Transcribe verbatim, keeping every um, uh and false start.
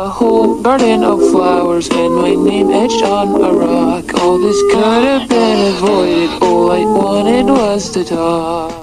A whole garden of flowers and my name etched on a rock. All this could have been avoided, all I wanted was to talk.